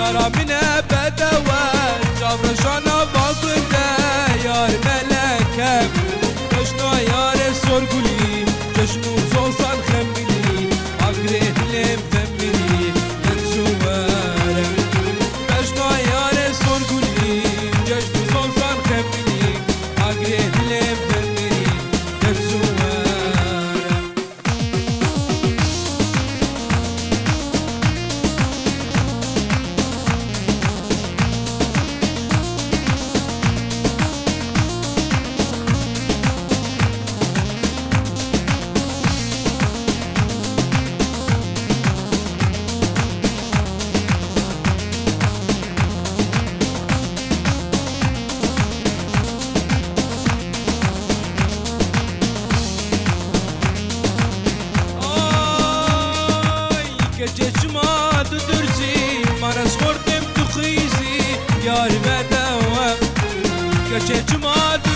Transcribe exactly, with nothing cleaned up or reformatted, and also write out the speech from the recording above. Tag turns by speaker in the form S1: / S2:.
S1: يارا من بدوا جابرشانا باقدا يار ملكم جشنو يار سرگلی جشنو زوزان خملی اگره دلم فملی ننسوارم جشنو یار سرگلی جشنو زوزان خملی اگره دلم فملی ننسوارم جما دو درزی مرز خوردم تو خیزی یار بدوام که جما